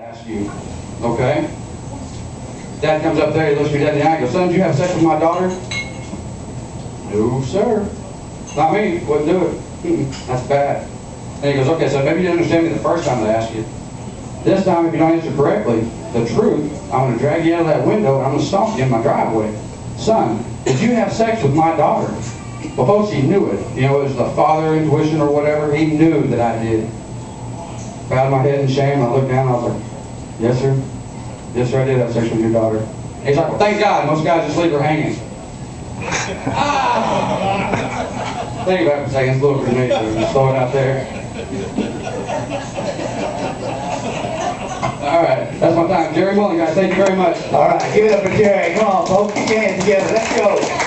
ask you, okay? Dad comes up there, he looks at your dad in the eye and goes, son, did you have sex with my daughter? No, sir. Not me. Wouldn't do it. That's bad. And he goes, okay, so maybe you didn't understand me the first time I asked you. This time, if you don't answer correctly, the truth, I'm going to drag you out of that window and I'm going to stomp you in my driveway. Son, did you have sex with my daughter? Well, folks, he knew it. You know, it was the father intuition or whatever. He knew that I did. Bowed my head in shame. I looked down and I was like, yes, sir. Yes, sir, I did have sex with your daughter. And he's like, well, thank God. Most guys just leave her hanging. Think about it for a second. It's a little grenade. Just throw it out there. All right. That's my time. Jerry Mullen, guys. Thank you very much. All right. Give it up for Jerry. Come on, folks. Get your hands together. Let's go.